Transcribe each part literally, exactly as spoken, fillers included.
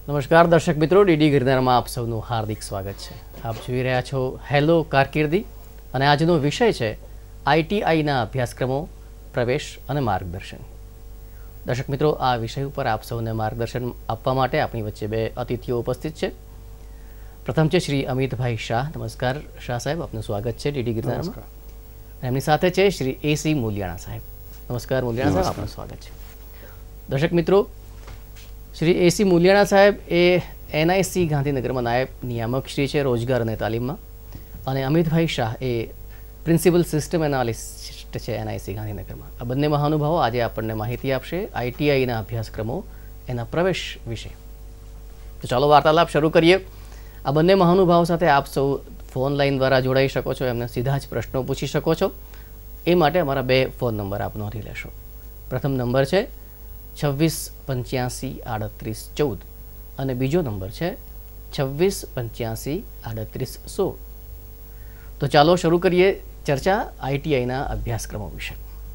નમસ્કાર દર્શક મિત્રો, ડીડી ગિરનારમાં આપ સૌનું હાર્દિક સ્વાગત છે. આપ જોઈ રહ્યા છો હેલો કારકિર્દી અને આજનો વિષય છે આઈટીઆઈના અભ્યાસક્રમો, પ્રવેશ અને માર્ગદર્શન. દર્શક મિત્રો, આ વિષય ઉપર આપ સૌને માર્ગદર્શન આપવા માટે આપણી વચ્ચે બે અતિથિઓ ઉપસ્થિત છે. પ્રથમ છે શ્રી અમિતભાઈ શાહ. નમસ્કાર શાહ સાહેબ, આપનું સ્વાગત છે ડીડી ગિરનારમાં. એમની સાથે છે શ્રી એસી મુલિયાણા સાહેબ. નમસ્કાર મુલિયાણા સાહેબ, આપનું સ્વાગત છે. દર્શક મિત્રો, શ્રી એસી મુલિયાણા સાહેબ એ એનઆઈસી ગાંધીનગરમાં નાયબ નિયામક શ્રી છે રોજગાર અને તાલીમમાં, અને અમિતભાઈ શાહ એ પ્રિન્સિપલ સિસ્ટમ એનાલિસ્ટ છે એનઆઈસી ગાંધીનગરમાં. આ બંને મહાનુભાવો આજે આપણને માહિતી આપશે આઈટીઆઈના અભ્યાસક્રમો, એના પ્રવેશ વિશે. તો ચાલો વાર્તાલાપ શરૂ કરીએ. આ બંને મહાનુભાવો સાથે આપ સૌ ફોન લાઈન દ્વારા જોડાઈ શકો છો, એમને સીધા જ પ્રશ્નો પૂછી શકો છો. એ માટે અમારા બે ફોન નંબર આપ નોંધી લેશો. પ્રથમ નંબર છે છવ્વીસ પંચ્યાસી આડત્રીસ ચૌદ અને બીજો નંબર છે છવ્વીસ પંચ્યાસી આડત્રીસ સોળ. તો ચાલો શરૂ કરીએ ચર્ચા આઈટીઆઈના અભ્યાસક્રમો વિશે.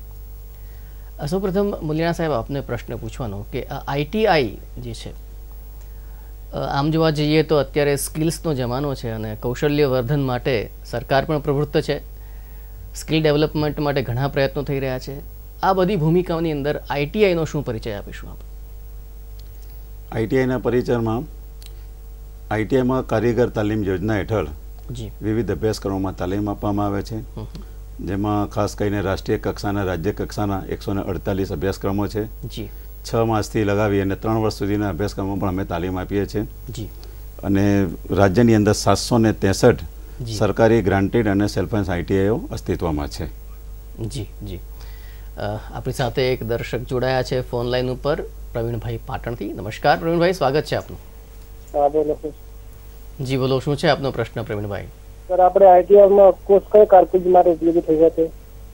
સૌપ્રથમ મુલિયાણા સાહેબ, આપને પ્રશ્ન પૂછવાનો કે આ આઈટીઆઈ જે છે, આમ જોવા જઈએ તો અત્યારે સ્કિલ્સનો જમાનો છે અને કૌશલ્ય વર્ધન માટે સરકાર પણ પ્રવૃત્ત છે. સ્કિલ ડેવલપમેન્ટ માટે ઘણા પ્રયત્નો થઈ રહ્યા છે. આ બધી ભૂમિકાઓની અંદર આઈટીઆઈનો શું પરિચય આપીશું આપ? આઈટીઆઈના પરિચયમાં આઈટીઆઈમાં કારીગર તાલીમ યોજના હેઠળ વિવિધ અભ્યાસક્રમોમાં તાલીમ આપવામાં આવે છે, જેમાં ખાસ કરીને રાષ્ટ્રીય કક્ષાના, રાજ્ય કક્ષાના એકસો ને અડતાલીસ અભ્યાસક્રમો છે. છ માસથી લગાવી અને ત્રણ વર્ષ સુધીના અભ્યાસક્રમો પણ અમે તાલીમ આપીએ છીએ. અને રાજ્યની અંદર સાતસો ને ત્રેસઠ સરકારી ગ્રાન્ટેડ અને સેલ્ફ ફાઇનાન્સ આઈટીઆઈઓ અસ્તિત્વમાં છે. જી જી આપણી સાથે એક દર્શક જોડાયા છે ફોન લાઈન ઉપર, પ્રવીણભાઈ પાટણથી. નમસ્કાર પ્રવીણભાઈ, સ્વાગત છે આપનું. હા બોલો સર. જી બોલો, શું છે આપનો પ્રશ્ન પ્રવીણભાઈ? સર, આપણે આઈટીઆઈમાં કોર્સ કયો કારકિર્દી માટે ઉપયોગી થઈ શકે?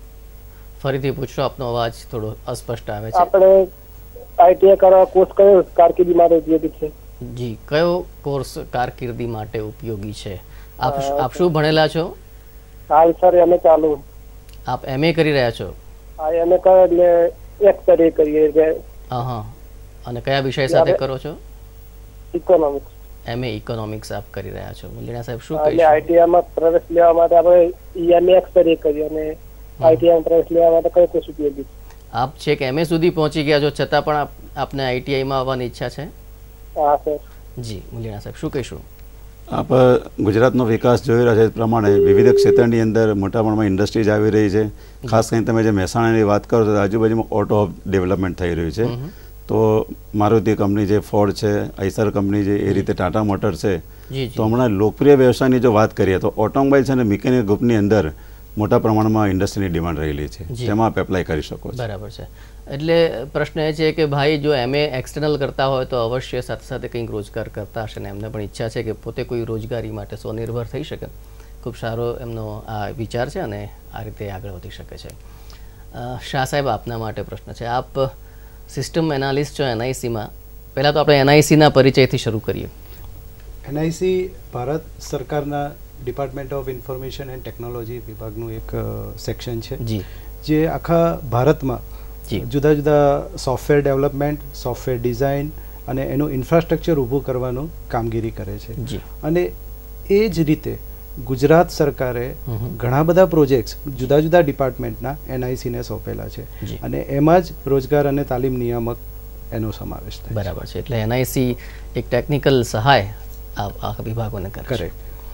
ફરીથી પૂછો, આપનો અવાજ થોડો અસ્પષ્ટ આવે છે. આપણે આઈટીઆઈ કરવા કોર્સ કયો કારકિર્દી માટે ઉપયોગી છે? જી, કયો કોર્સ કારકિર્દી માટે ઉપયોગી છે? આપ આપ શું ભણેલા છો? હાલ સર એમએ ચાલુ. આપ એમએ કરી રહ્યા છો? હા, એમએ કરે એટલે એક તરીકે કરીએ એટલે. હા હા. અને કયા વિષય સાથે કરો છો? ઇકોનોમિક્સ. એમએ ઇકોનોમિક્સ આપ કરી રહ્યા છો. મુલિયાણા સાહેબ, શું કહીશું? એટલે આઈટીઆઈમાં પ્રવેશ લેવા માટે આપણે એમએ એક તરીકે કરીએ અને આઈટીઆઈમાં પ્રવેશ લેવા માટે કયો કોર્સ ઉપયોગી છે? આપ છેક એમએ સુધી પહોંચી ગયા છો, છતાં પણ આપને આઈટીઆઈમાં આવવાની ઈચ્છા છે? હા સર. જી મુલિયાણા સાહેબ, શું કહીશું? આપ ગુજરાતનો વિકાસ જોઈ રહ્યા છે એ પ્રમાણે વિવિધ ક્ષેત્રની અંદર મોટા પ્રમાણમાં ઇન્ડસ્ટ્રીઝ આવી રહી છે. ખાસ કરીને તમે જે મહેસાણાની વાત કરો તો આજુબાજુમાં ઓટો હબ ડેવલપમેન્ટ થઈ રહ્યું છે. તો મારુતિ કંપની છે, ફોર્ડ છે, આઈસર કંપની છે, એ રીતે ટાટા મોટર છે. તો હમણાં લોકપ્રિય વ્યવસાયની જો વાત કરીએ તો ઓટોમોબાઈલ્સ અને મિકેનિકલ ગ્રુપની અંદર મોટા પ્રમાણમાં ઇન્ડસ્ટ્રીની ડિમાન્ડ રહેલી છે, તેમાં આપ એપ્લાય કરી શકો છો. બરાબર છે. એટલે પ્રશ્ન એ છે કે ભાઈ જો એમએ એક્સટર્નલ કરતા હોય તો અવશ્ય સાથે સાથે કંઈક રોજગાર કરતા હશે ને એમને પણ ઈચ્છા છે કે પોતે કોઈ રોજગારી માટે સ્વનિર્ભર થઈ શકે. ખૂબ સારો એમનો આ વિચાર છે અને આ રીતે આગળ વધી શકે છે. શાહ સાહેબ, આપના માટે પ્રશ્ન છે. આપ સિસ્ટમ એનાલિસ્ટ છો એનઆઈસીમાં. પહેલાં તો આપણે એનઆઈસીના પરિચયથી શરૂ કરીએ. એનઆઈસી ભારત સરકારના department of information and technology વિભાગનું એક સેક્શન છે, જે આખા ભારતમાં જુદા જુદા સોફ્ટવેર ડેવલપમેન્ટ, સોફ્ટવેર ડિઝાઇન અને એનું ઇન્ફ્રાસ્ટ્રક્ચર ઊભું કરવાનું કામગીરી કરે છે. અને એ જ રીતે ગુજરાત સરકારે ઘણા બધા પ્રોજેક્ટ્સ જુદા જુદા ડિપાર્ટમેન્ટના એનઆઈસીને સોંપેલા છે અને એમાં જ રોજગાર અને તાલીમ નિયામક એનો સમાવેશ થાય. બરાબર છે. એટલે એનઆઈસી એક ટેકનિકલ સહાય આ વિભાગોને કરે.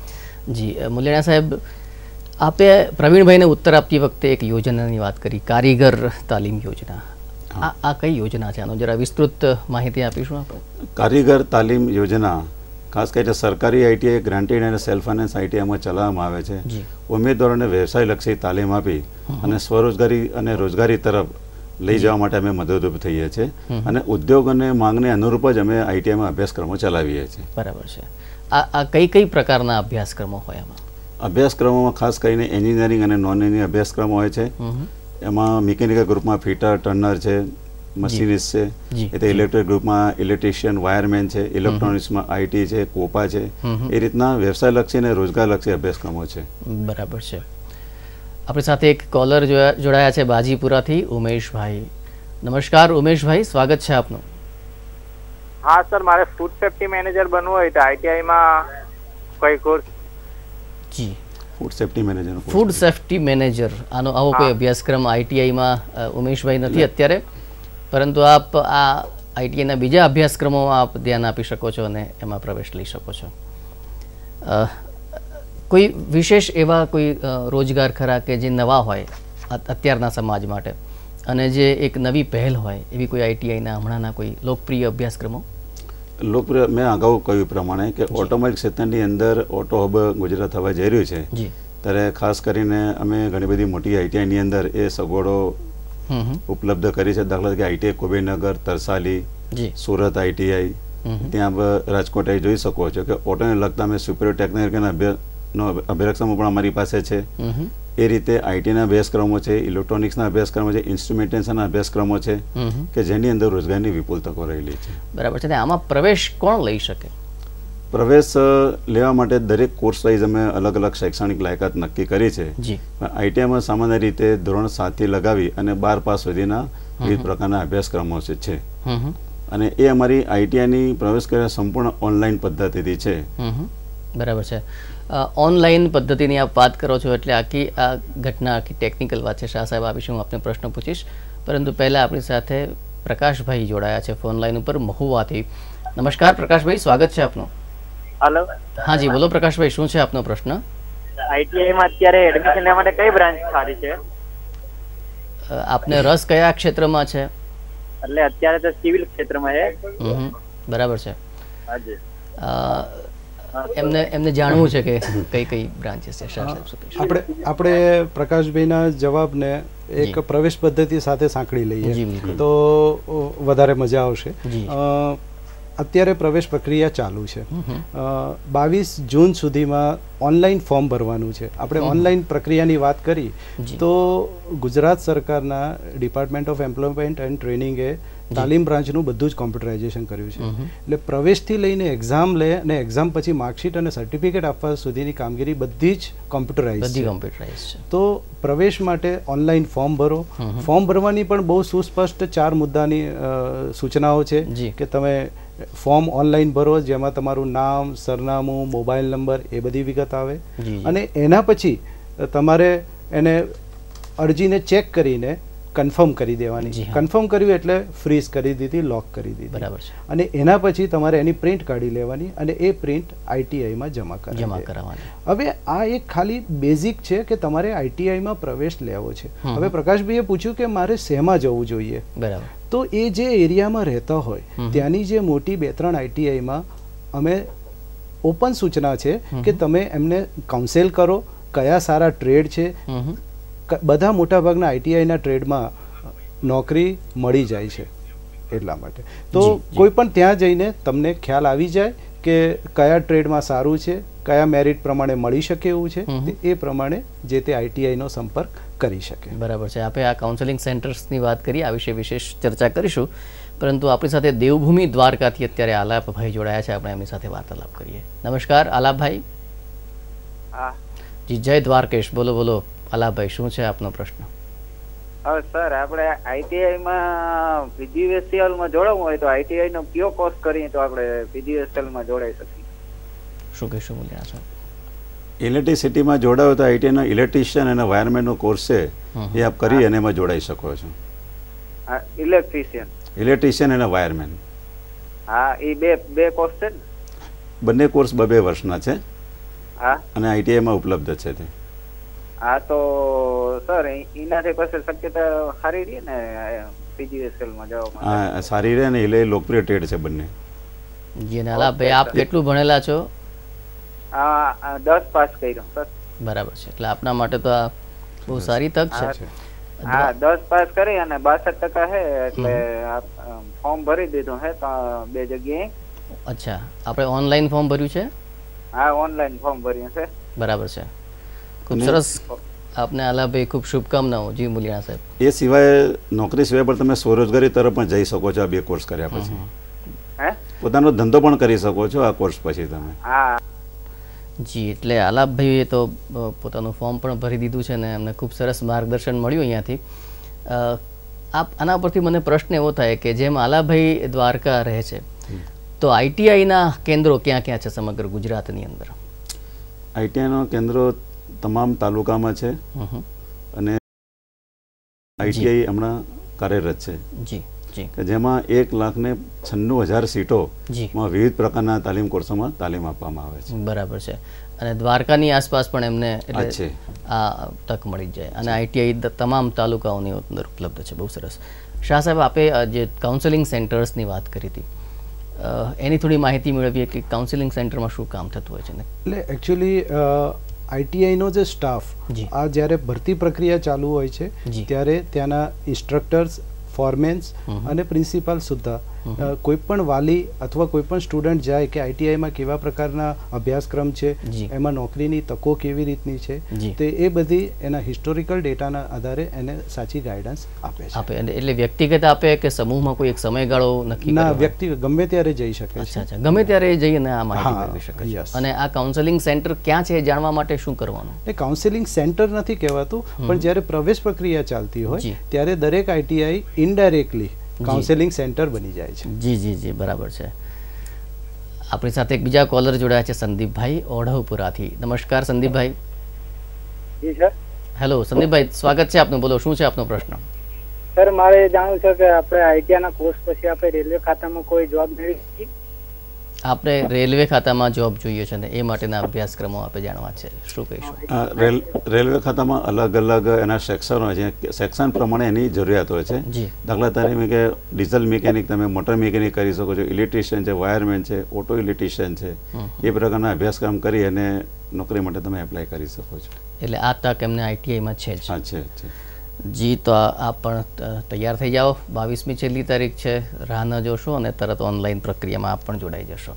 જી મુલિયાણા સાહેબ, આપે પ્રવીણભાઈને ઉત્તર આપતી વખતે એક યોજનાની વાત કરી, કારીગર તાલીમ યોજના. આ આ કઈ યોજના છે? આનો જરા વિસ્તૃત માહિતી આપીશું આપણે. કારીગર તાલીમ યોજના ખાસ કરીને સરકારી આઈટીઆઈ, ગ્રાન્ટેડ અને સેલ્ફ ફાઇનાન્સ આઈટીઆઈમાં ચલાવવામાં આવે છે. ઉમેદવારોને વ્યવસાયલક્ષી તાલીમ આપી અને સ્વરોજગારી અને રોજગારી તરફ લઈ જવા માટે અમે મદદરૂપ થઈએ છીએ અને ઉદ્યોગ અને માંગને અનુરૂપ જ અમે આઈટીઆઈમાં અભ્યાસક્રમો ચલાવીએ છીએ. બરાબર છે. આ આ કઈ કઈ પ્રકારના અભ્યાસક્રમો હોય એમાં? અભ્યાસક્રમોમાં ખાસ કરીને એન્જિનિયરિંગ અને નોન એન્જિનિયરિંગ અભ્યાસક્રમો હોય છે. એમાં મિકેનિકલ ગ્રુપમાં ફિટર, ટર્નર છે, મશીનિસ્ટ છે. એટલે ઇલેક્ટ્રિક ગ્રુપમાં ઇલેક્ટ્રિશિયન, વાયરમેન છે. ઇલેક્ટ્રોનિક્સમાં આઈટી છે, કોપા છે. એ રીતના વ્યવસાયલક્ષી અને રોજગારલક્ષી અભ્યાસક્રમો છે. બરાબર છે. આપણી સાથે એક કોલર જોડાયા છે બાજીપુરાથી, ઉમેશભાઈ. નમસ્કાર ઉમેશભાઈ, સ્વાગત છે આપનું. હા સર, મારે ફૂડ સેફ્ટી મેનેજર બનવું હોય તો આઈટીઆઈ માં કઈ કોર્સ? જી, food safety manager. Food safety manager આનો આવો કોઈ અભ્યાસક્રમ આઈટીઆઈમાં ઉમેશભાઈ નથી અત્યારે, પરંતુ આપ આ આઈટીઆઈના બીજા અભ્યાસક્રમોમાં આપ ધ્યાન આપી શકો છો અને એમાં પ્રવેશ લઈ શકો છો. કોઈ વિશેષ એવા કોઈ રોજગાર ખરા કે જે નવા હોય અત્યારના સમાજ માટે અને જે એક નવી પહેલ હોય એવી કોઈ આઈટીઆઈના હમણાંના કોઈ લોકપ્રિય અભ્યાસક્રમો? લોકપ્રિય મેં અગાઉ કહ્યું પ્રમાણે કે ઓટોમોબાઈલ ક્ષેત્રની અંદર ઓટો હબ ગુજરાત થવા જઈ રહ્યું છે, ત્યારે ખાસ કરીને અમે ઘણી બધી મોટી આઈટીઆઈની અંદર એ સગવડો ઉપલબ્ધ કરી છે. દાખલા તરીકે આઈટીઆઈ કોબેનગર, તરસાલી, સુરત આઈટીઆઈ, ત્યાં રાજકોટ આઈ જોઈ શકો છો કે ઓટોને લગતા અમે સુપેરિયર ટેકનિકલ અભ્યાસનો અભ્યાસક્રમો પણ અમારી પાસે છે. એ રીતે આઈટીના અભ્યાસક્રમો છે, ઇલેક્ટ્રોનિક્સના અભ્યાસક્રમો છે, ઇન્સ્ટ્રુમેન્ટેશનના અભ્યાસક્રમો છે કે જેની અંદર રોજગારની વિપુલ તકો રહેલી છે. બરાબર છે. આમાં પ્રવેશ કોણ લઈ શકે? પ્રવેશ લેવા માટે દરેક કોર્સ વાઇઝ અમે અલગ અલગ શૈક્ષણિક લાયકાત નક્કી કરી છે. આઈટીઆઈમાં સામાન્ય રીતે ધોરણ સાતથી લગાવી અને બાર પાસ સુધીના વિવિધ પ્રકારના અભ્યાસક્રમો છે અને એ અમારી આઈટીઆઈની પ્રવેશ કર્યા સંપૂર્ણ ઓનલાઈન પદ્ધતિથી છે. બરાબર છે. ઓનલાઈન પદ્ધતિની આપ વાત કરો છો એટલે આખી આ ઘટના આખી ટેકનિકલ વાત છે. શાહ સાહેબ, આ વિશે હું આપને પ્રશ્ન પૂછીશ, પરંતુ પહેલાં આપણી સાથે પ્રકાશભાઈ જોડાયા છે ફોન લાઈન ઉપર મહુવાથી. નમસ્કાર પ્રકાશભાઈ, સ્વાગત છે આપનું. હેલો. હા જી, બોલો પ્રકાશભાઈ, શું છે આપનો પ્રશ્ન? આઈટીઆઈ માં અત્યારે એડમિશન લેવા માટે કઈ બ્રાન્ચ સારી છે? આપને રસ કયા ક્ષેત્રમાં છે? એટલે અત્યારે તો સિવિલ ક્ષેત્રમાં છે. બરાબર છે. હાજી. એમને એમને જાણવું છે કે કઈ કઈ બ્રાન્ચીસ છે. આપણે આપણે પ્રકાશભાઈના જવાબને એક પ્રવેશ પદ્ધતિ સાથે સાંકળી લઈએ તો વધારે મજા આવશે. અત્યારે પ્રવેશ પ્રક્રિયા ચાલુ છે. બાવીસ જૂન સુધીમાં ઓનલાઈન ફોર્મ ભરવાનું છે. આપણે ઓનલાઈન પ્રક્રિયાની વાત કરી તો ગુજરાત સરકારના ડિપાર્ટમેન્ટ ઓફ એમ્પ્લોયમેન્ટ એન્ડ ટ્રેનિંગે તાલીમ બ્રાન્ચનું બધું જ કોમ્પ્યુટરાઇઝેશન કર્યું છે. એટલે પ્રવેશથી લઈને એક્ઝામ લે અને એક્ઝામ પછી માર્કશીટ અને સર્ટિફિકેટ આપવા સુધીની કામગીરી બધી જ કોમ્પ્યુટરાઇઝ છે. તો પ્રવેશ માટે ઓનલાઈન ફોર્મ ભરો. ફોર્મ ભરવાની પણ બહુ સુસ્પષ્ટ ચાર મુદ્દાની સૂચનાઓ છે કે તમે ફોર્મ ઓનલાઈન ભરો, જેમાં તમારું નામ, સરનામું, મોબાઈલ નંબર એ બધી વિગત આવે અને એના પછી તમારે એને અરજીને ચેક કરીને કન્ફર્મ કરી દેવાની. કન્ફર્મ કર્યું એટલે ફ્રીઝ કરી દીધી, લોક કરી દીધી. બરાબર છે. અને એના પછી તમારે એની પ્રિન્ટ કાઢી લેવાની અને એ પ્રિન્ટ આઈટીઆઈમાં જમા જમા કરાવવાની. હવે આ એક ખાલી બેઝિક છે કે તમારે આઈટીઆઈમાં પ્રવેશ લેવો છે. હવે પ્રકાશભાઈએ પૂછ્યું કે મારે શેમાં જવું જોઈએ. બરાબર. તો એ જે એરિયામાં રહેતા હોય ત્યાંની જે મોટી બે ત્રણ આઈટીઆઈમાં અમે ઓપન સૂચના છે કે તમે એમને કાઉન્સેલ કરો, કયા સારા ટ્રેડ છે. બધા મોટાભાગના આઈટીઆઈના ટ્રેડમાં નોકરી મળી જાય છે. એટલા માટે તો કોઈ પણ ત્યાં જઈને તમને ખ્યાલ આવી જાય કે કયા ટ્રેડમાં સારું છે, કયા મેરિટ પ્રમાણે મળી શકે એવું છે, એ પ્રમાણે જે તે આઈટીઆઈનો સંપર્ક કરી શકે. બરાબર છે. આપણે આ કાઉન્સેલિંગ સેન્ટર્સની વાત કરી, આ વિશે વિશેષ ચર્ચા કરીશું, પરંતુ આપણી સાથે દેવભૂમિ દ્વારકાથી અત્યારે આલાપભાઈ જોડાયા છે. આપણે એમની સાથે વાર્તાલાપ કરીએ. નમસ્કાર આલાપભાઈ. જી, જય દ્વારકેશ. બોલો બોલો આલાપભાઈ, શું છે આપનો પ્રશ્ન? હવે સર, આપણે આઈટીઆઈ માં પીજીવીસીએલ માં જોડાવવું હોય તો આઈટીઆઈ નો કયો કોર્સ કરીએ તો આપણે પીજીવીસીએલ માં જોડાઈ શકીએ? શું કહેશો બોલ્યા છો? ઇલેક્ટ્રિસિટીમાં જોડાવો તો આઈટીઆઈ નો ઇલેક્ટ્રિશિયન અને વાયરમેન નો કોર્સ છે એ આપ કરી અને એમાં જોડાઈ શકો છો. ઇલેક્ટ્રિશિયન ઇલેક્ટ્રિશિયન અને વાયરમેન. હા, એ બે બે કોર્સ છે ને? બંને કોર્સ બે બે વર્ષના છે. હા, અને આઈટીઆઈ માં ઉપલબ્ધ છે તે. હા, તો સર એનાથી પછી શક્યતા સારી રહે ને પીજીવીસીએલ માં જવા માટે? હા, સારી રહે ને, એટલે લોકપ્રિય ટ્રેડ છે બંને. જી, આલાપભાઈ આપ કેટલું ભણેલા છો? આ દસ પાસ કર્યો સર. બરાબર છે. એટલે આપના માટે તો આ બહુ સારી તક છે. હા, દસ પાસ કરી અને બાસઠ ટકા છે એટલે ફોર્મ ભરી દીધું છે તો બે જગ્યાએ. અચ્છા, આપણે ઓનલાઈન ફોર્મ ભર્યું છે? હા, ઓનલાઈન ફોર્મ ભર્યું છે. બરાબર છે. ખૂબ સરસ. આપને આલાભાઈ ખૂબ શુભકામનાઓ. જી મુલિયા સાહેબ. એ સિવાય નોકરી સિવાય પણ તમે સ્વરોજગારી તરફ પણ જઈ શકો છો આ બે કોર્સ કર્યા પછી. પોતાનો ધંધો પણ કરી શકો છો આ કોર્સ પછી તમે. હા જી, એટલે આલાપભાઈએ તો પોતાનું ફોર્મ પણ ભરી દીધું છે ને એમને ખૂબ સરસ માર્ગદર્શન મળ્યું અહીંયાથી. આપ આના પરથી મને પ્રશ્ન એવો થાય કે જેમ આલાભાઈ દ્વારકા રહે છે તો આઈટીઆઈના કેન્દ્રો ક્યાં ક્યાં છે સમગ્ર ગુજરાતની અંદર? આઈટીઆઈના કેન્દ્રો તમામ તાલુકામાં છે અને આઈટીઆઈ હમણાં કાર્યરત છે જી જી કે જેમાં એક લાખ ને છન્નું હજાર સીટોમાં વિવિધ પ્રકારના તાલીમ કોર્સોમાં તાલીમ આપવામાં આવે છે. બરાબર છે. અને દ્વારકાની આસપાસ પણ એમને એટલે આ તક મળી જાય અને આઈટીઆઈ તમામ તાલુકાઓની અંદર ઉપલબ્ધ છે. બહુ સરસ. શાહ સાહેબ, આપે જે કાઉન્સેલિંગ સેન્ટર્સની વાત કરી હતી એની થોડી માહિતી મેળવીએ કે કાઉન્સેલિંગ સેન્ટરમાં શું કામ થતું હોય છે ને? એટલે એકચ્યુઅલી આઈટીઆઈનો જે સ્ટાફ આ જ્યારે ભરતી પ્રક્રિયા ચાલુ હોય છે ત્યારે ત્યાંના ઇન્સ્ટ્રક્ટર્સ, ફોરમેન્સ અને પ્રિન્સિપાલ સુદ્ધા કોઈ પણ વાલી અથવા કોઈ પણ સ્ટુડન્ટ જાય કે આઈટીઆઈમાં કેવા પ્રકારના અભ્યાસક્રમ છે, એમાં નોકરીની તકો કેવી રીતની છે, તે એ બધી એના હિસ્ટોરિકલ ડેટાના આધારે એને સાચી ગાઈડન્સ આપે છે. આપે એટલે વ્યક્તિગત આપે કે સમૂહમાં કોઈ એક સમયગાળો નક્કી? ના, વ્યક્તિ ગમે ત્યારે જઈ શકે છે. અચ્છા, ગમે ત્યારે જઈને આ માહિતી મેળવી શકે છે. અને આ કાઉન્સેલિંગ સેન્ટર ક્યાં છે જાણવા માટે શું કરવાનું? એ કાઉન્સેલિંગ સેન્ટર નથી કહેવાતું, પણ જ્યારે પ્રવેશ પ્રક્રિયા ચાલતી હોય ત્યારે દરેક આઈટીઆઈ ઇનડાયરેક્ટલી કાઉન્સેલિંગ સેન્ટર બની જાય છે. જી જી જી બરાબર છે. આપણી સાથે એક બીજા કોલર જોડાયા છે, સંદીપભાઈ ઓઢવપુરાથી. નમસ્કાર સંદીપભાઈ. જી સર. હેલો સંદીપભાઈ, સ્વાગત છે આપનું. બોલો, શું છે આપનો પ્રશ્ન? સર, મારે જાણવું છે કે આપણે આઈટીઆઈ ના કોર્સ પછી આપણે રેલવે ખાતામાં કોઈ જોબ મેળવી? આપણે રેલવે ખાતામાં જોબ જોઈએ છે ને એ માટેના અભ્યાસક્રમો આપણે જાણવા છે, શું કહીશું? રેલવે ખાતામાં અલગ અલગ એના સેક્શન હોય છે, સેક્શન પ્રમાણે એની જરૂરિયાત હોય છે. દાખલા તરીકે ડીઝલ મિકેનિક તમે મોટર મિકેનિક કરી શકો છો, ઇલેક્ટ્રિશિયન છે, વાયરમેન છે, ઓટો ઇલેક્ટ્રિશિયન છે, એ પ્રકારના અભ્યાસક્રમ કરી અને નોકરી માટે તમે એપ્લાય કરી શકો છો. એટલે આ તક એમને આઈટીઆઈમાં છે જ. હા છે છે. જી, તો આપ પણ તૈયાર થઈ જાઓ. બાવીસમી છેલ્લી તારીખ છે, રાહ ન જોશો અને તરત ઓનલાઈન પ્રક્રિયામાં આપ પણ જોડાઈ જશો.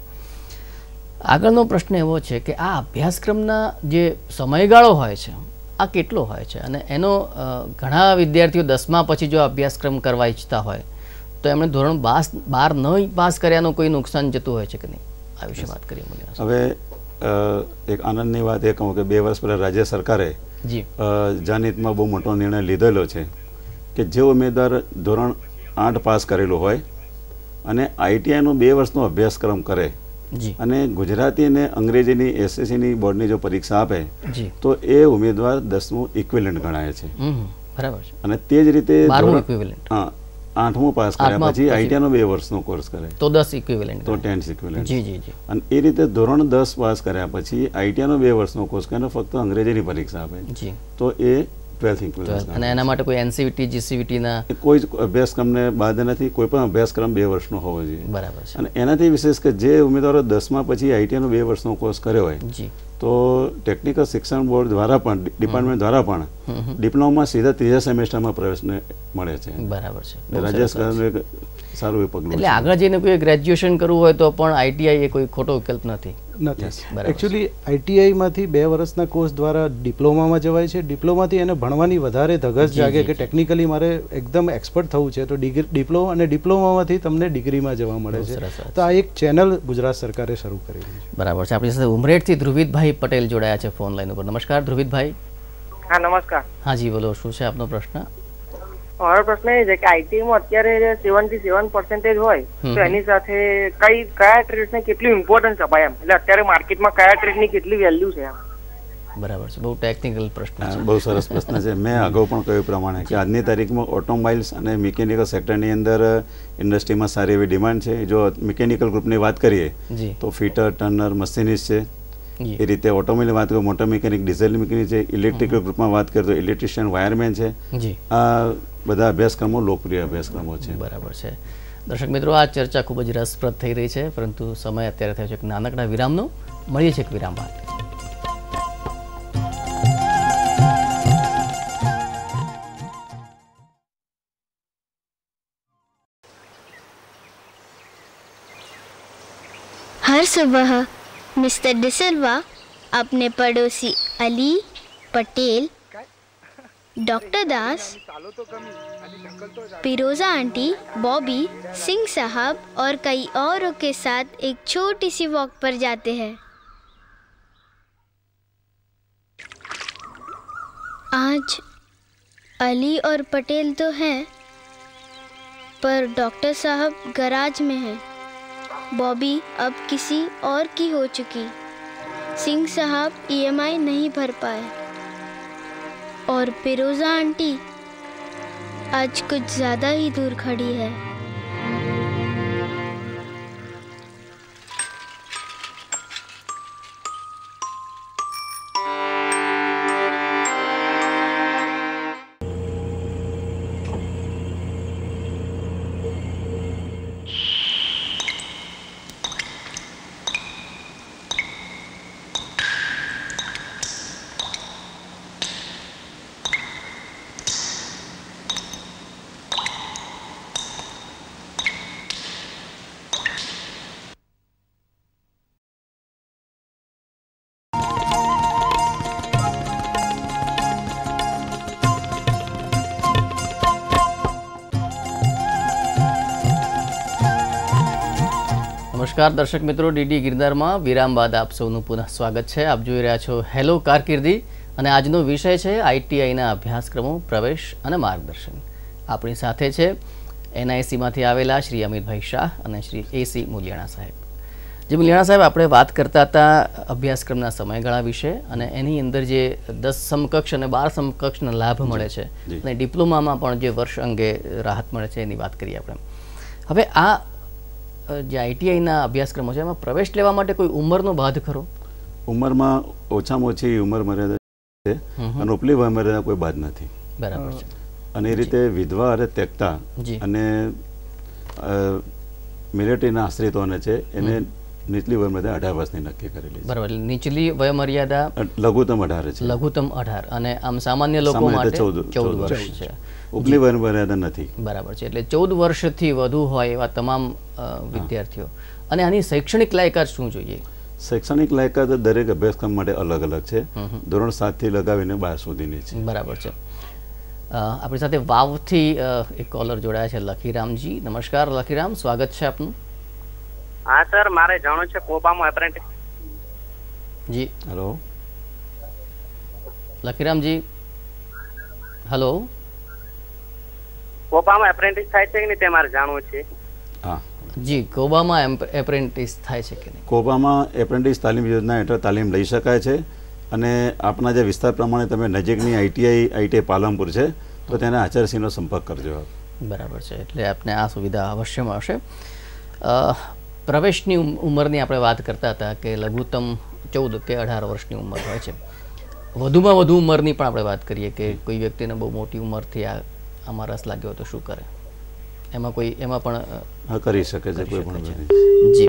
આગળનો પ્રશ્ન એવો છે કે આ અભ્યાસક્રમના જે સમયગાળો હોય છે આ કેટલો હોય છે અને એનો ઘણા વિદ્યાર્થીઓ દસમા પછી જો અભ્યાસક્રમ કરવા ઈચ્છતા હોય તો એમણે ધોરણ બાર બાર ન પાસ કર્યાનું કોઈ નુકસાન જતું હોય છે કે નહીં? આ વિશે વાત કરીએ. હવે એક આનંદની વાત એ કહું કે બે વર્ષ પહેલાં રાજ્ય સરકારે જાનહિતમાં બહુ મોટો નિર્ણય લીધેલો છે કે જે ઉમેદવાર ધોરણ આઠ પાસ કરેલું હોય અને આઈટીઆઈનો બે વર્ષનો અભ્યાસક્રમ કરે અને ગુજરાતી અને અંગ્રેજીની એસએસસીની બોર્ડની જો પરીક્ષા આપે તો એ ઉમેદવાર દસમું ઇક્વિવેલન્ટ ગણાય છે. બરાબર છે. અને તે જ રીતે હા આઠમું પાસ કર્યા પછી આઈટીઆઈનો બે વર્ષનો કોર્સ કરે તો દસ ઇક્વિવેલન્ટ તો ટેન્થ ઇક્વિવેલન્ટ. જી જી જી. અને એ રીતે ધોરણ દસ પાસ કર્યા પછી આઈટીઆઈનો બે વર્ષનો કોર્સ કરે ફક્ત અંગ્રેજીની પરીક્ષા આપે તો એ ટ્વેલ્થ ઇક્વિવેલન્ટ. અને એના માટે કોઈ એનસીવીટી જીસીવીટીના કોઈ જ અભ્યાસક્રમને બાદ નથી, કોઈ પણ અભ્યાસક્રમ બે વર્ષનો હોવો જોઈએ. બરાબર છે. અને એનાથી વિશેષ કે જે ઉમેદવારો દસમા પછી આઈટીઆઈનો બે વર્ષનો કોર્સ કર્યો હોય તો ટેકનિકલ શિક્ષણ બોર્ડ દ્વારા પણ ડિપાર્ટમેન્ટ દ્વારા પણ ડિપ્લોમામાં સીધા ત્રીજા સેમેસ્ટરમાં પ્રવેશને મળે છે. બરાબર છે. રાજ્ય સરકારનું સારું એ પગલું. એટલે આગળ જઈને કોઈ ગ્રેજ્યુએશન કરવું હોય તો પણ આઈટીઆઈ એ કોઈ ખોટો વિકલ્પ નથી. નથી. એકચ્યુઅલી આઈટીઆઈમાંથી બે વર્ષના કોર્સ દ્વારા ડિપ્લોમામાં જવાય છે. ડિપ્લોમાથી એને ભણવાની વધારે ધગસ જાગે કે ટેકનિકલી મારે એકદમ એક્સપર્ટ થવું છે તો ડિપ્લોમા અને ડિપ્લોમામાંથી તમને ડિગ્રીમાં જવા મળે છે. તો આ એક ચેનલ ગુજરાત સરકારે શરૂ કરેલી છે. બરાબર છે. આપણી સાથે ઉમરેઠથી ધ્રુવિતભાઈ પટેલ જોડાયા છે ફોન લાઈન ઉપર. નમસ્કાર ધ્રુવિતભાઈ. હા નમસ્કાર. હા જી બોલો, શું છે આપનો પ્રશ્ન? મારો પ્રશ્ન એ છે કે આઈટીમાં અત્યારે સેવન્ટી સેવન પર્સન્ટેજ હોય તો એની સાથે કઈ કયા ટ્રેડને કેટલી ઇમ્પોર્ટન્સ અપાય એમ, એટલે અત્યારે માર્કેટમાં કયા ટ્રેડની કેટલી વેલ્યુ છે? બરાબર છે. બહુ ટેકનિકલ પ્રશ્ન છે. બહુ સરસ પ્રશ્ન છે. મેં અગાઉ પણ કહ્યું પ્રમાણે કે આજની તારીખમાં ઓટોમોબાઈલ્સ અને મિકેનિકલ સેક્ટરની અંદર ઇન્ડસ્ટ્રીમાં સારી એવી ડિમાન્ડ છે. જો મિકેનિકલ ગ્રુપની વાત કરીએ તો ફિટર, ટર્નર, મશીનિસ્ટ છે. એ રીતે ઓટોમોબાઈલની વાત કરીએ મોટર મિકેનિક, ડીઝલ મિકેનિક છે. ઇલેક્ટ્રિકલ ગ્રુપમાં વાત કરીએ તો ઇલેક્ટ્રિશિયન, વાયરમેન છે. આ બધા અભ્યાસક્રમો લોકપ્રિય અભ્યાસક્રમો છે. બરાબર છે. દર્શક મિત્રો, આ ચર્ચા ખૂબ જ રસપ્રદ થઈ રહી છે પરંતુ સમય અત્યારે થયો છે એક નાનકડા વિરામનો. મળીએ છીએ એક વિરામ બાદ. हर सुबह मिस्टर डिसिल्वा अपने पड़ोसी Ali, Patel, doctor Das, Firoza aunty, Bobby, Singh साहब और कई औरों के साथ एक छोटी सी वॉक पर जाते हैं. आज अली और पटेल तो हैं पर डॉक्टर साहब गराज में हैं. बॉबी अब किसी और की हो चुकी। सिंह साहब ईएमआई नहीं भर पाए और फिरोजा आंटी आज कुछ ज्यादा ही दूर खड़ी है। નમસ્કાર દર્શક મિત્રો, ડીડી ગિરનારમાં વિરામ બાદ આપ સૌનું પુનઃ સ્વાગત છે. આપ જોઈ રહ્યા છો હેલો કારકિર્દી અને આજનો વિષય છે આઈટીઆઈના અભ્યાસક્રમો, પ્રવેશ અને માર્ગદર્શન. આપણી સાથે છે એનઆઈસીમાંથી આવેલા શ્રી અમિતભાઈ શાહ અને શ્રી એસી મુલિયાણા સાહેબ. જે મુલિયાણા સાહેબ, આપણે વાત કરતા હતા અભ્યાસક્રમના સમયગાળા વિશે અને એની અંદર જે દસ સમકક્ષ અને બાર સમકક્ષના લાભ મળે છે અને ડિપ્લોમામાં પણ જે વર્ષ અંગે રાહત મળે છે એની વાત કરીએ આપણે. હવે આ જે આઈટીઆઈના અભ્યાસક્રમો છે એમાં પ્રવેશ લેવા માટે કોઈ ઉંમરનો બાધ ખરો? ઉંમરમાં ઓછામાં ઓછી ઉંમર મર્યાદા છે અને ઉપલી વય મર્યાદા કોઈ બાદ નથી. બરાબર છે. અને એ રીતે વિધવા અને ત્યક્તા અને મિલિટરીના આશ્રિતોને છે એને નીચલી વય મર્યાદા અઢાર વર્ષની નક્કી કરેલી છે. બરાબર. નીચલી વય મર્યાદા લઘુત્તમ અઢાર છે. લઘુત્તમ અઢાર અને આમ સામાન્ય લોકો માટે ચૌદ વર્ષ છે. ઉપલી વય મર્યાદા નથી. બરાબર છે. એટલે ચૌદ વર્ષથી વધુ હોય એવા તમામ વિદ્યાર્થીઓ. અને આની શૈક્ષણિક લાયકાત શું જોઈએ? શૈક્ષણિક લાયકાત દરેક અભ્યાસક્રમ માટે અલગ અલગ છે. ધોરણ સાત થી લગાવીને બાર સુધીની છે. બરાબર છે. આપણી સાથે વાવથી એક કોલર જોડાયા છે, લખીરામજી. નમસ્કાર લખીરામ, સ્વાગત છે આપનું. હા સર, મારે જાણવું છે કોબામાં એપ્રેન્ટિસ. જી હેલો લખીરામજી. હેલો, કોબામાં એપ્રેન્ટિસ થાય છે કે નહીં તે મારે જાણવું છે. હા જી, કોબામાં એપ્રેન્ટિસ થાય છે કે નહીં? કોબામાં એપ્રેન્ટિસ તાલીમ યોજના હેઠળ તાલીમ લઈ શકાય છે. અને આપના જે વિસ્તાર પ્રમાણે તમે નજીકની આઈટીઆઈ આઈટીઆઈ પાલનપુર છે તો તેના આચાર્યશ્રીનો સંપર્ક કરજો. બરાબર છે. એટલે આપને આ સુવિધા અવશ્ય મળશે. પ્રવેશની ઉંમરની આપણે વાત કરતા હતા કે લઘુત્તમ ચૌદ કે અઢાર વર્ષની ઉંમર હોય છે. વધુમાં વધુ ઉંમરની પણ આપણે વાત કરીએ કે કોઈ વ્યક્તિને બહુ મોટી ઉંમરથી આ આમાં રસ લાગ્યો તો શું કરે? એમાં કોઈ એમાં પણ કરી શકે છે કોઈ પણ. જી,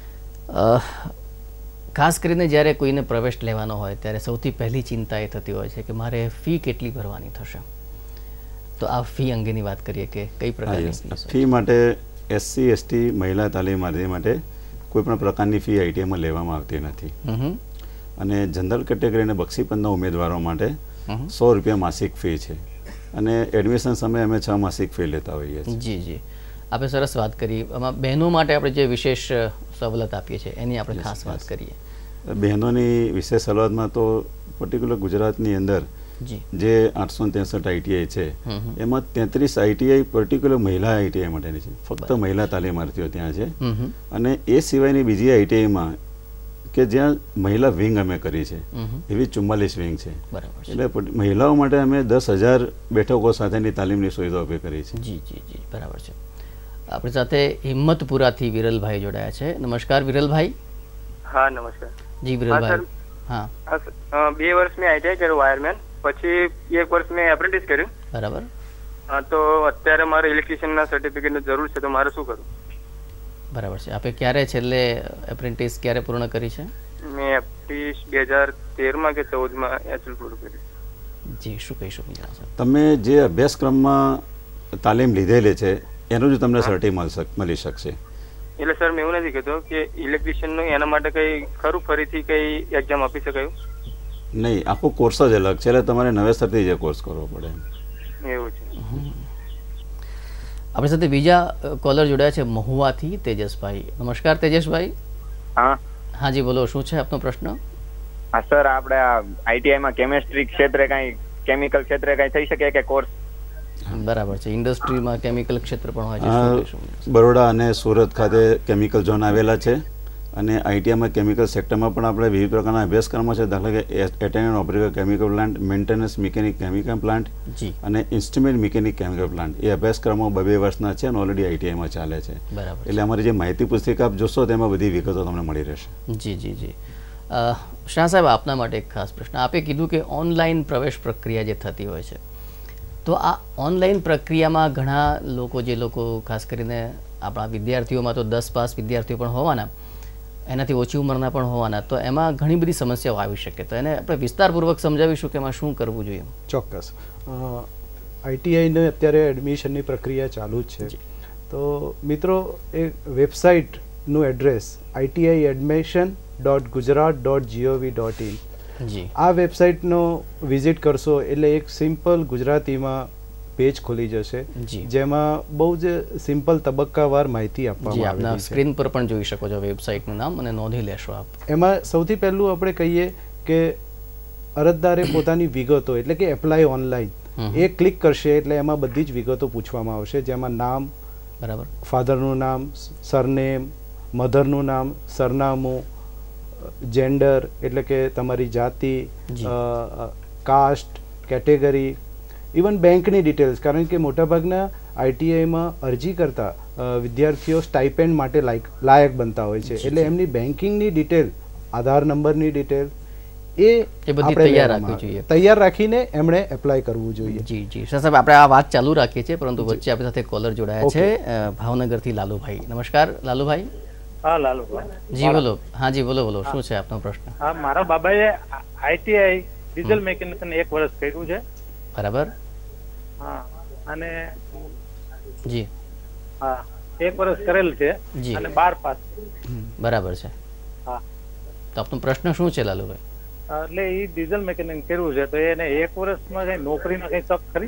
ખાસ કરીને જ્યારે કોઈને પ્રવેશ લેવાનો હોય ત્યારે સૌથી પહેલી ચિંતા એ થતી હોય છે કે મારે ફી કેટલી ભરવાની થશે. તો આ ફી અંગેની વાત કરીએ કે કઈ પ્રકારની ફી માટે એસસી એસટી મહિલા તાલીમાર્થી માટે કોઈ પણ પ્રકારની ફી આઈટીઆઈમાં લેવામાં આવતી નથી. અને જનરલ કેટેગરી અને બક્ષીપદના ઉમેદવારો માટે સો રૂપિયા માસિક ફી છે. અને એડમિશન સમયે અમે છ માસિક ફી લેતા હોઈએ છીએ. જી જી, આપણે સરસ વાત કરી. આમાં બહેનો માટે આપણે જે વિશેષ સવલત આપીએ છીએ એની આપણે ખાસ વાત કરીએ. બહેનોની વિશેષ સવલતમાં તો પર્ટિક્યુલર ગુજરાતની અંદર જે આઠસો ત્રેસઠ આઈટીઆઈ છે એમાં તેત્રીસ આઈટીઆઈ પર્ટિક્યુલર મહિલા આઈટીઆઈ માટેની છે. ફક્ત મહિલા તાલીમાર્થીઓ ત્યાં છે. અને એ સિવાયની બીજી આઈટીઆઈમાં કે જ્યાં મહિલા વિંગ અમે કરી છે એવી ચુમ્માલીસ વિંગ છે. એટલે મહિલાઓ માટે અમે દસ હજાર બેઠકો સાથેની તાલીમની સુવિધા ઉભી કરી છે. જી જી જી, બરાબર છે. આપણી સાથે હિંમતપુરાથી વિરલભાઈ જોડાયા છે. નમસ્કાર વિરલભાઈ. હા નમસ્કાર. જી વિરલભાઈ. હા, બે વર્ષ મેં આઈટીઆઈ કર્યું વાયરમેન, પછી એક વર્ષ મેં એપ્રેન્ટિસ કર્યું. બરાબર. હા, તો અત્યારે મારે ઇલેક્ટ્રિશિયનના સર્ટિફિકેટની જરૂર છે, તો મારે શું કરવું? બરાબર છે. આપે ક્યારે છેલ્લે એપ્રેન્ટિસ ક્યારે પૂર્ણ કરી છે? મેં એપ્રેન્ટિસ બે હજાર તેરમાં કે ચૌદમાં એચએલ પૂરું કર્યું. જી, શું કહીશું? તમે જે અભ્યાસક્રમમાં તાલીમ લીધેલી છે એનું જ તમને સર્ટી મળી શકશે. એટલે સર મેં એવું નથી કહેતો કે ઇલેક્ટ્રિશિયનનું એના માટે કઈ ખરું ફરીથી કઈ એક્ઝામ આપી શકાયું? નહીં, આખો કોર્સ જ અલગ છે. એટલે તમારે નવેસરથી જે કોર્સ કરવો પડે. એવું છે. આપણી સાથે બીજા કોલર જોડાયા છે મહુવાથી, તેજસભાઈ. નમસ્કાર તેજસભાઈ. હા હા જી, બોલો, શું છે આપનો પ્રશ્ન? હા સર, આપણે આઈટીઆઈમાં કેમેસ્ટ્રી ક્ષેત્રે કઈ કેમિકલ ક્ષેત્રે કઈ થઈ શકે કે કોર્સ? બરાબર છે. ઇન્ડસ્ટ્રીમાં કેમિકલ ક્ષેત્ર પણ હોય છે. બરોડા અને સુરત ખાતે કેમિકલ ઝોન આવેલા છે અને આઈટીઆઈમાં કેમિકલ સેક્ટરમાં પણ આપણે વિવિધ પ્રકારના અભ્યાસક્રમો છે. દાખલા કે attend operator chemical plant, maintenance mechanic chemical plant અને ઇન્સ્ટ્રુમેન્ટ મિકેનિક કેમિકલ પ્લાન્ટ, એ અભ્યાસક્રમો બે બે વર્ષના છે અને ઓલરેડી આઈટીઆઈમાં ચાલે છે. એટલે અમારી જે માહિતી પુસ્તિકા આપ જોશો તેમાં બધી વિગતો તમને મળી રહેશે. જી જી જી શાહ સાહેબ, આપના માટે એક ખાસ પ્રશ્ન. આપે કીધું કે ઓનલાઈન પ્રવેશ પ્રક્રિયા જે થતી હોય છે, તો આ ઓનલાઈન પ્રક્રિયામાં ઘણા લોકો, જે લોકો ખાસ કરીને આપણા વિદ્યાર્થીઓમાં તો દસ પાસ વિદ્યાર્થીઓ પણ હોવાના, એનાથી ઓછી ઉંમરના પણ હોવાના, તો એમાં ઘણી બધી સમસ્યાઓ આવી શકે. તો એને આપણે વિસ્તારપૂર્વક સમજાવીશું કે એમાં શું કરવું જોઈએ. ચોક્કસ. આઈટીઆઈને અત્યારે એડમિશનની પ્રક્રિયા ચાલુ જ છે. તો મિત્રો, એ વેબસાઇટનું address ITI admission dot Gujarat dot GOV dot in. આ વેબસાઇટનો વિઝિટ કરશો એટલે એક સિમ્પલ ગુજરાતીમાં પેજ ખુલી જશે, જેમાં બહુ જ સિમ્પલ તબક્કાવાર માહિતી આપવામાં આવેલી છે. સ્ક્રીન પર પણ જોઈ શકો છો વેબસાઇટનું નામ અને નોંધી લેશો આપ. એમાં સૌથી પહેલું આપણે કહીએ કે અરજદારે પોતાની વિગતો એટલે કે એપ્લાય ઓનલાઈન એ ક્લિક કરશે એટલે એમાં બધી જ વિગતો પૂછવામાં આવશે, જેમાં નામ, બરાબર, ફાધરનું નામ, સરનેમ, મધરનું નામ, સરનામું, જેન્ડર એટલે કે તમારી જાતિ, કાસ્ટ, કેટેગરી, ઇવન બેંકની ડિટેલ્સ. કારણ કે મોટાભાગના આઈટીઆઈમાં અરજી કરતા વિદ્યાર્થીઓ સ્ટાઇપેન્ડ માટે લાયક લાયક બનતા હોય છે, એટલે એમની બેન્કિંગની ડિટેલ, આધાર નંબરની ડિટેલ એ બધી તૈયાર રાખવી જોઈએ. તૈયાર રાખીને એમણે એપ્લાય કરવું જોઈએ. જી જી સાહેબ, આપણે આ વાત ચાલુ રાખીએ છીએ, પરંતુ વચ્ચે આપણી સાથે કોલર જોડાયા છે ભાવનગરથી લાલુભાઈ. નમસ્કાર લાલુભાઈ. હા લાલુભાઈ. જી બોલો. હા જી બોલો બોલો, શું છે આપનો પ્રશ્ન? હા, મારા બાબાએ આઈટીઆઈ ડીઝલ મેકેનિકલ એક વર્ષ કર્યું છે. બરાબર. હા, અને જી હા એક વર્ષ કરેલ છે અને બાર પાસ. બરાબર છે. હા, તો આપનો પ્રશ્ન શું છે લાલુભાઈ? એટલે એ ડીઝલ મેકેનિક કર્યું છે તો એને એક વર્ષમાં કઈ નોકરીનો કઈ તક ખરી?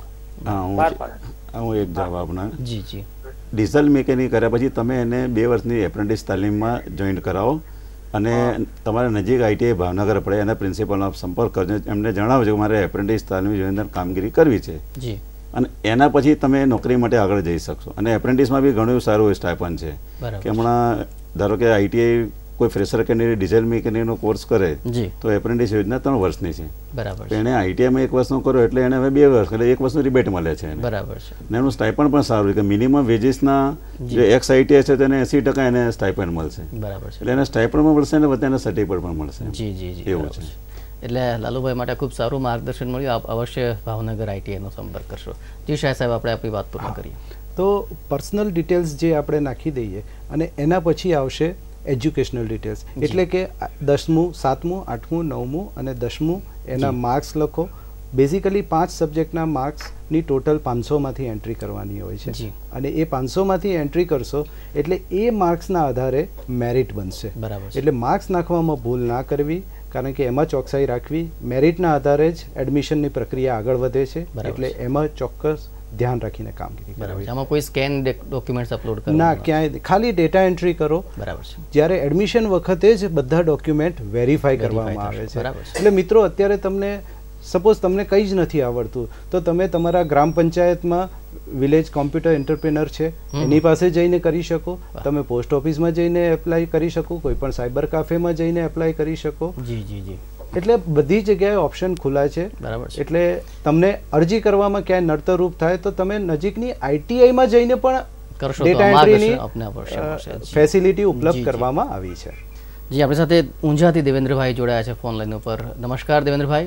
હા, હું એક જવાબ આપના. જી જી ડીઝલ મેકેનિક કર્યા પછી તમે એને બે વર્ષની એપ્રેન્ટિસ તાલીમમાં જોઈન કરાવો અને તમારે નજીક આઈટીઆઈ ભાવનગર પડે એના પ્રિન્સિપલનો સંપર્ક કરજો, એમને જણાવજો કે મારે એપ્રેન્ટિસ તાલીમ જોઈને કામગીરી કરવી છે જી, અને એના પછી તમે નોકરી માટે આગળ જઈ શકશો. અને એપ્રેન્ટિસમાં બી ઘણું સારું સ્ટાઇપન્ડ છે કે હમણાં ધારો કે આઈટીઆઈ કોઈ ફ્રેશર કેન્ડિડેટ ડીઝલ મેકેનિકનો કોર્સ કરે તો એપ્રેન્ટિસ યોજના ત્રણ વર્ષની છે. બરાબર. એને આઈટીઆઈમાં એક વર્ષનો કરો એટલે એને હવે બે વર્ષ એટલે એક વર્ષનું રિબેટ મળે છે. બરાબર છે. ને એનું સ્ટાઇપન્ડ પણ સારું કે મિનિમમ વેજીસના જે એક્સ આઈટીઆઈ છે તેને એસી ટકા એને સ્ટાઇપન્ડ મળશે. બરાબર છે. એટલે એને સ્ટાઇપન્ડ પણ મળશે અને વચ્ચે સર્ટિફિકેટ પણ મળશે. જી જી જી એવું છે. એટલે લાલુભાઈ માટે ખૂબ સારું માર્ગદર્શન મળ્યું. આપ અવશ્ય ભાવનગર આઈટીઆઈનો સંપર્ક કરશો. જી શાહ સાહેબ, આપણે આપણી વાત પૂર્ણ કરીએ. તો પર્સનલ ડિટેલ્સ જે આપણે નાખી દઈએ અને એના પછી આવશે એજ્યુકેશનલ ડિટેલ્સ, એટલે કે દસમું, સાતમું, આઠમું, નવમું અને દસમું એના માર્ક્સ લખો. બેઝિકલી પાંચ સબ્જેક્ટના માર્ક્સની ટોટલ પાંચસોમાંથી એન્ટ્રી કરવાની હોય છે અને એ પાંચસોમાંથી એન્ટ્રી કરશો એટલે એ માર્ક્સના આધારે મેરિટ બનશે. બરાબર. એટલે માર્ક્સ નાખવામાં ભૂલ ના કરવી, કારણ કે એમાં ચોકસાઈ રાખવી. મેરિટના આધારે જ એડમિશનની પ્રક્રિયા આગળ વધે છે, એટલે એમાં ચોક્કસ ધ્યાન રાખીને કામગીરી કરવી. આમાં કોઈ સ્કેન ડોક્યુમેન્ટ્સ અપલોડ કરો ના, ક્યાંય ખાલી ડેટા એન્ટ્રી કરો. બરાબર છે. જ્યારે એડમિશન વખતે જ બધા ડોક્યુમેન્ટ વેરીફાઈ કરવામાં આવે છે. એટલે મિત્રો, અત્યારે તમને સપોઝ તમને કંઈ જ નથી આવડતું તો તમે તમારા ગ્રામ પંચાયતમાં વિલેજ કોમ્પ્યુટર એન્ટરપ્રેનર છે એની પાસે જઈને કરી શકો, તમે પોસ્ટ ઓફિસમાં જઈને એપ્લાય કરી શકો, કોઈ પણ સાયબર કાફેમાં જઈને એપ્લાય કરી શકો. જી જી જી એટલે બધી જગ્યાએ ઓપ્શન ખુલ્લા છે. બરાબર. એટલે તમને અરજી કરવામાં ક્યાંય નડતરરૂપ થાય તો તમે નજીકની આઈટીઆઈમાં જઈને પણ ડેટા એન્ટ્રીની ફેસિલિટી ઉપલબ્ધ કરવામાં આવી છે. જી, આપણી સાથે ઊંઝાથી દેવેન્દ્રભાઈ જોડાયા છે ફોન લાઈન ઉપર. નમસ્કાર દેવેન્દ્રભાઈ.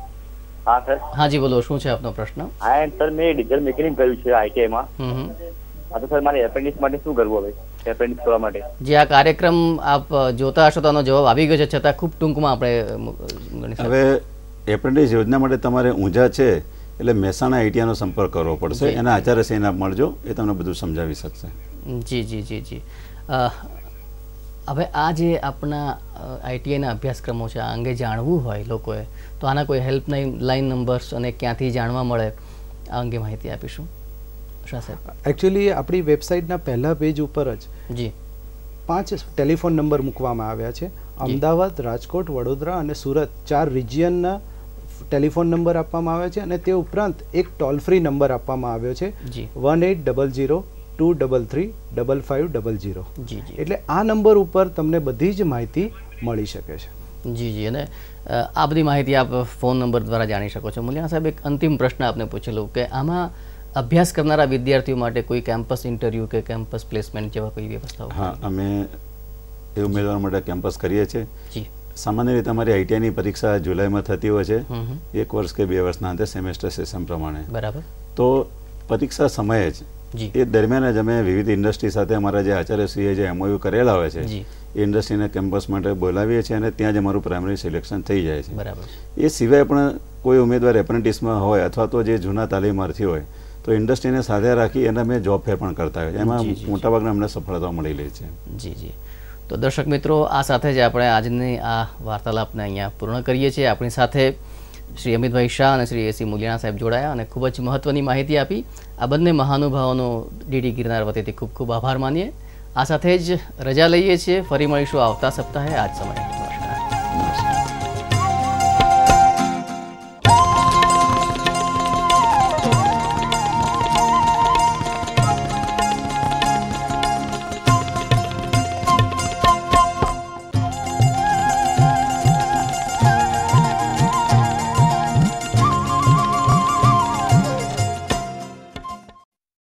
હા સર. હા જી બોલો, શું છે આપનો પ્રશ્ન? હા સર, મેં ડીઝલ મેકેનિક કર્યું છે આઈટીઆઈમાં. હમ હા તો સર, મારે એપ્રેન્ટિસ માટે શું કરવું હવે? એપ્રેન્ટિસ કરવા માટે જે આ કાર્યક્રમ આપ જોતા હશો તો આનો જવાબ આવી ગયો છે, છતાં ખૂબ ટૂંકમાં આપણે હવે એપ્રેન્ટિસ યોજના માટે તમારે ઊંઝા છે એટલે મહેસાણા આઈટીઆઈનો સંપર્ક કરવો પડશે. એના આચાર્ય શ્રીને આપ મળજો, એ તમને બધું સમજાવી શકશે. જી જી જી જી હવે આ જે આપણા આઈટીઆઈના અભ્યાસક્રમો છે આ અંગે જાણવું હોય લોકોએ તો આના કોઈ હેલ્પલાઇન લાઇન નંબર્સ અને ક્યાંથી જાણવા મળે આ અંગે માહિતી આપીશું. એકચ્યુઅલી આપણી વેબસાઇટના પહેલા પેજ ઉપર જ જી પાંચ ટેલિફોન નંબર મૂકવામાં આવ્યા છે. અમદાવાદ, રાજકોટ, વડોદરા અને સુરત ચાર રિજિયનના ટેલિફોન નંબર આપવામાં આવ્યો છે અને તે ઉપરાંત એક ટોલ ફ્રી નંબર આપવામાં આવ્યો છે one eight double zero two double three double five double zero. એટલે આ નંબર ઉપર તમને બધી જ માહિતી મળી શકે છે. જી જી અને આ બધી માહિતી આપ ફોન નંબર દ્વારા જાણી શકો છો. મુલિયા સાહેબ, એક અંતિમ પ્રશ્ન આપને પૂછેલું કે આમાં અભ્યાસ કરનારા વિદ્યાર્થીઓ માટે કોઈ કેમ્પસ ઇન્ટરવ્યુ કે કેમ્પસ પ્લેસમેન્ટ જેવા કોઈ વ્યવસ્થાઓ? હા, અમે એ ઉમેદવાર માટે કેમ્પસ કરીએ છીએ. જી, સામાન્ય રીતે અમારી આઈટીઆઈની પરીક્ષા જુલાઈમાં થતી હોય છે, એક વર્ષ કે બે વર્ષના અંતે સેમેસ્ટર સેશન પ્રમાણે. બરાબર. તો પરીક્ષા સમયે જ એ દરમિયાન જ અમે વિવિધ ઇન્ડસ્ટ્રી સાથે અમારા જે આચાર્યશ્રીએ જે એમઓયુ કરેલા હોય છે એ ઇન્ડસ્ટ્રીને કેમ્પસ માટે બોલાવીએ છીએ અને ત્યાં જ અમારું પ્રાઇમરી સિલેક્શન થઈ જાય છે. બરાબર. એ સિવાય પણ કોઈ ઉમેદવાર એપ્રેન્ટિસમાં હોય અથવા તો જે જૂના તાલીમાર્થી હોય તો ઇન્ડસ્ટ્રીને સાથે રાખી અને અમે જોબ ફેર પણ કરતા હોય, એમાં મોટાભાગના અમને સફળતા મળી રહી છે. જી જી તો દર્શક મિત્રો, આ સાથે જ આપણે આજની આ વાર્તાલાપને અહીંયા પૂર્ણ કરીએ છીએ. આપણી સાથે શ્રી અમિતભાઈ શાહ અને શ્રી એસી મુલિયાણા સાહેબ જોડાયા અને ખૂબ જ મહત્વની માહિતી આપી. આ બંને મહાનુભાવોનો ડીડી ગિરનાર વતીથી ખૂબ ખૂબ આભાર માનીએ. આ સાથે જ રજા લઈએ છીએ. ફરી મળીશું આવતા સપ્તાહે આ જ સમયે.